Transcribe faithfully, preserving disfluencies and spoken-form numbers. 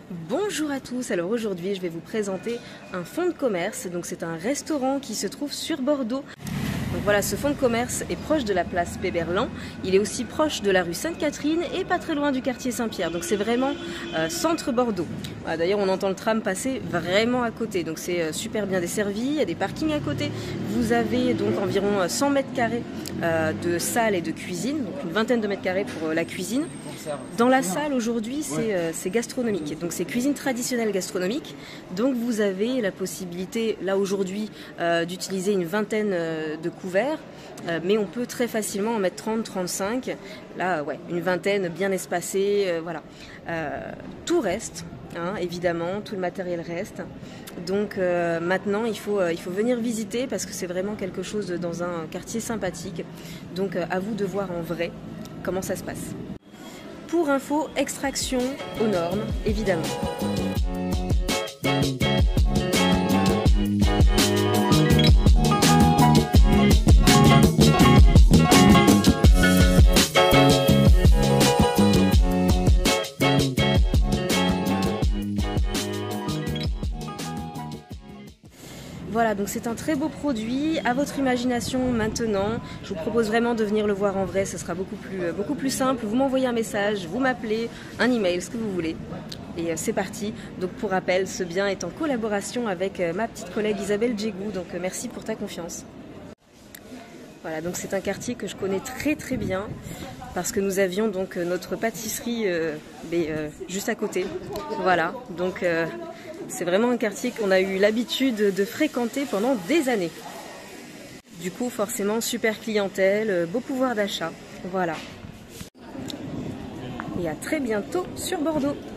Bonjour à tous, alors aujourd'hui je vais vous présenter un fonds de commerce. Donc c'est un restaurant qui se trouve sur Bordeaux. Donc voilà, ce fonds de commerce est proche de la place Péberlan, il est aussi proche de la rue Sainte-Catherine et pas très loin du quartier Saint-Pierre. Donc c'est vraiment euh, centre Bordeaux. Voilà, d'ailleurs on entend le tram passer vraiment à côté, donc c'est euh, super bien desservi, il y a des parkings à côté. Vous avez donc environ cent mètres carrés euh, de salle et de cuisine, donc une vingtaine de mètres carrés pour euh, la cuisine. Dans la salle aujourd'hui c'est euh, gastronomique, donc c'est cuisine traditionnelle gastronomique. Donc vous avez la possibilité là aujourd'hui euh, d'utiliser une vingtaine euh, de couverts, euh, mais on peut très facilement en mettre trente, trente-cinq. Là ouais, une vingtaine bien espacée, euh, voilà. Euh, tout reste, hein, évidemment, tout le matériel reste. Donc euh, maintenant il faut, euh, il faut venir visiter parce que c'est vraiment quelque chose de, dans un quartier sympathique. Donc euh, à vous de voir en vrai comment ça se passe. Pour info, extraction aux normes, évidemment. Voilà, donc c'est un très beau produit, à votre imagination maintenant. Je vous propose vraiment de venir le voir en vrai, ce sera beaucoup plus, beaucoup plus simple. Vous m'envoyez un message, vous m'appelez, un email, ce que vous voulez. Et c'est parti. Donc pour rappel, ce bien est en collaboration avec ma petite collègue Isabelle Djegou, donc merci pour ta confiance. Voilà, donc c'est un quartier que je connais très très bien parce que nous avions donc notre pâtisserie euh, mais, euh, juste à côté. Voilà, donc euh, c'est vraiment un quartier qu'on a eu l'habitude de fréquenter pendant des années. Du coup, forcément, super clientèle, beau pouvoir d'achat. Voilà. Et à très bientôt sur Bordeaux.